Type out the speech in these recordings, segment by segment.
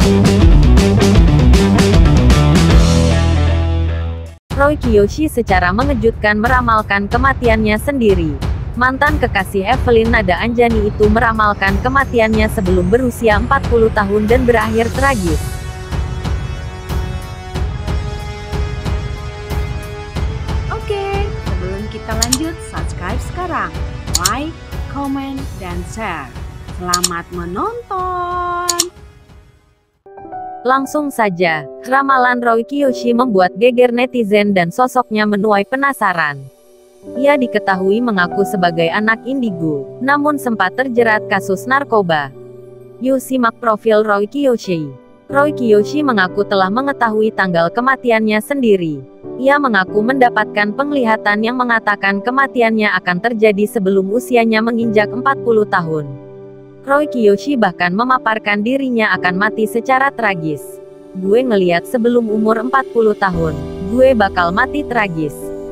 Roy Kiyoshi secara mengejutkan meramalkan kematiannya sendiri. Mantan kekasih Evelyn Nada Anjani itu meramalkan kematiannya sebelum berusia 40 tahun dan berakhir tragis. Oke, sebelum kita lanjut, subscribe sekarang, like, comment, dan share. Selamat menonton! Langsung saja, ramalan Roy Kiyoshi membuat geger netizen dan sosoknya menuai penasaran. Ia diketahui mengaku sebagai anak indigo, namun sempat terjerat kasus narkoba. Yuk simak profil Roy Kiyoshi. Roy Kiyoshi mengaku telah mengetahui tanggal kematiannya sendiri. Ia mengaku mendapatkan penglihatan yang mengatakan kematiannya akan terjadi sebelum usianya menginjak 40 tahun. Roy Kiyoshi bahkan memaparkan dirinya akan mati secara tragis. Gue ngeliat sebelum umur 40 tahun, gue bakal mati tragis.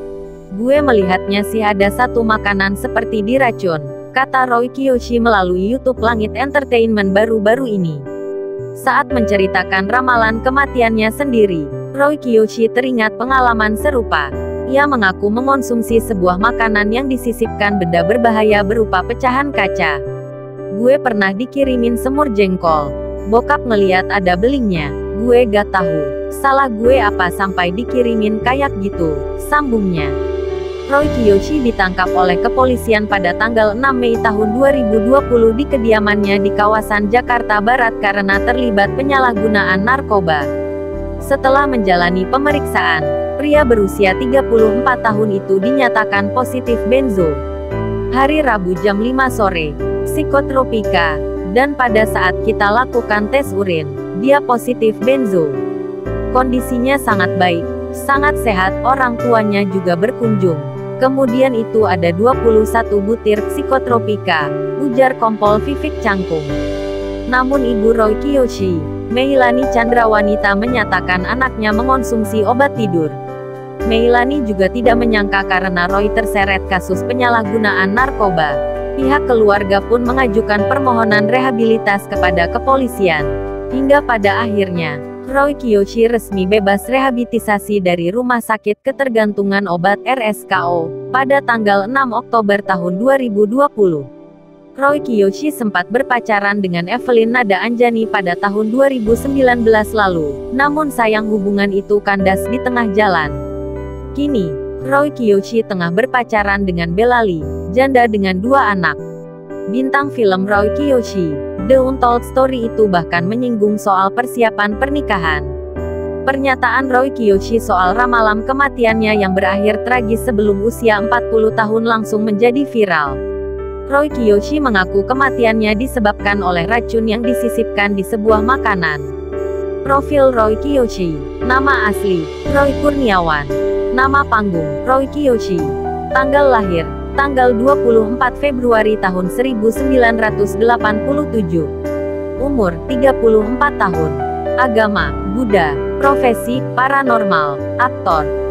Gue melihatnya sih ada satu makanan seperti diracun, kata Roy Kiyoshi melalui YouTube Langit Entertainment baru-baru ini. Saat menceritakan ramalan kematiannya sendiri, Roy Kiyoshi teringat pengalaman serupa. Ia mengaku mengonsumsi sebuah makanan yang disisipkan benda berbahaya berupa pecahan kaca. Gue pernah dikirimin semur jengkol. Bokap ngeliat ada belingnya. Gue gak tahu salah gue apa sampai dikirimin kayak gitu, sambungnya. Roy Kiyoshi ditangkap oleh kepolisian pada tanggal 6 Mei tahun 2020 di kediamannya di kawasan Jakarta Barat karena terlibat penyalahgunaan narkoba. Setelah menjalani pemeriksaan, pria berusia 34 tahun itu dinyatakan positif benzo. Hari Rabu jam 5 sore, psikotropika, dan pada saat kita lakukan tes urin, dia positif benzo. Kondisinya sangat baik, sangat sehat, orang tuanya juga berkunjung. Kemudian itu ada 21 butir psikotropika, ujar Kompol Vivik Cangkung. Namun ibu Roy Kiyoshi, Meilani Candrawanita menyatakan anaknya mengonsumsi obat tidur. Meilani juga tidak menyangka karena Roy terseret kasus penyalahgunaan narkoba. Pihak keluarga pun mengajukan permohonan rehabilitas kepada kepolisian. Hingga pada akhirnya, Roy Kiyoshi resmi bebas rehabilitasi dari Rumah Sakit Ketergantungan Obat RSKO, pada tanggal 6 Oktober tahun 2020. Roy Kiyoshi sempat berpacaran dengan Evelyn Nada Anjani pada tahun 2019 lalu, namun sayang hubungan itu kandas di tengah jalan. Kini, Roy Kiyoshi tengah berpacaran dengan Bella Lee, janda dengan 2 anak. Bintang film Roy Kiyoshi, The Untold Story itu bahkan menyinggung soal persiapan pernikahan. Pernyataan Roy Kiyoshi soal ramalan kematiannya yang berakhir tragis sebelum usia 40 tahun langsung menjadi viral. Roy Kiyoshi mengaku kematiannya disebabkan oleh racun yang disisipkan di sebuah makanan. Profil Roy Kiyoshi. Nama asli, Roy Kurniawan. Nama panggung, Roy Kiyoshi. Tanggal lahir, tanggal 24 Februari tahun 1987. Umur, 34 tahun. Agama, Buddha. Profesi, paranormal, aktor.